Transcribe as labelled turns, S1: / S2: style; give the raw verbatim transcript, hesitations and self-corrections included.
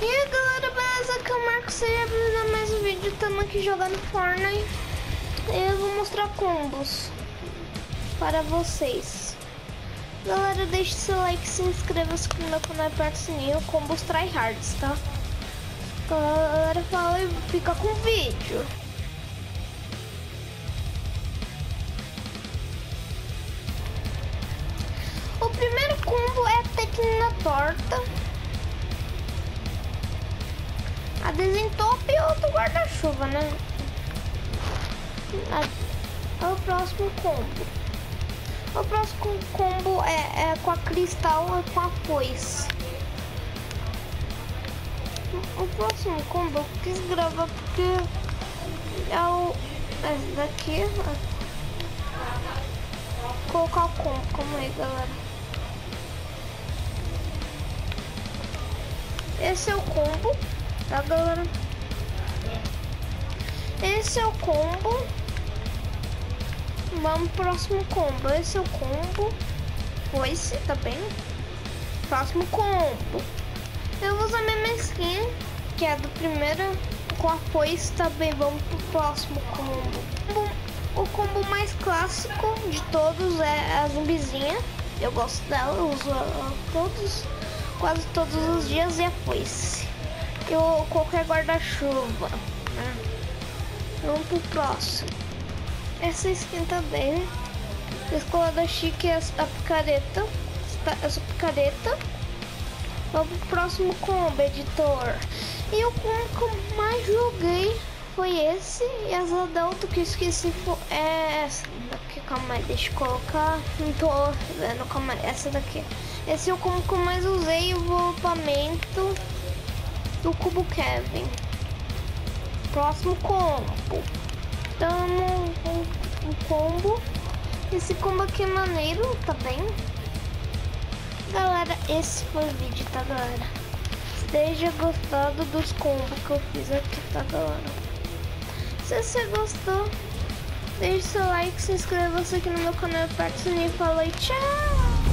S1: E aí galera, beleza? Aqui é o Marcos, seja bem-vindo a mais um vídeo. Estamos aqui jogando Fortnite e eu vou mostrar combos para vocês. Galera, deixe seu like, se inscreva-se no meu canal e aperte o sininho. Combos tryhards, tá? Galera, fala e fica com o vídeo. O primeiro combo é a técnica torta, a desentope e outro guarda-chuva, né? É o próximo combo. O próximo combo é, é com a cristal e com a foice. O próximo combo eu quis gravar porque é o esse daqui. Vou colocar o combo, calma aí galera. Esse é o combo, tá galera? Esse é o combo. Vamos pro próximo combo. Esse é o combo. Foice, tá bem? Próximo combo. Eu vou usar a mesma skin, que é do primeiro, com a foice também. Vamos pro próximo combo. O combo mais clássico de todos é a zumbizinha. Eu gosto dela, eu uso ela todos, quase todos os dias, e a foice. Eu qualquer guarda-chuva, né? Vamos pro próximo. Essa skin também. Escolada chique é a picareta. Essa picareta. Vamos pro próximo combo, editor. E o combo que eu mais joguei foi esse. E as adulto que eu esqueci foi é essa daqui. Calma aí, deixa eu colocar. Não tô vendo, calma aí. Essa daqui. Esse é o combo que eu mais usei. O volupamento do cubo Kevin. Próximo combo. Tamo um, um combo. Esse combo aqui é maneiro, tá bem? Galera, esse foi o vídeo, tá galera? Esteja gostado dos combos que eu fiz aqui, tá galera? Se você gostou, deixe seu like, se inscreva-se aqui no meu canal, aperte o sininho e fala aí, tchau!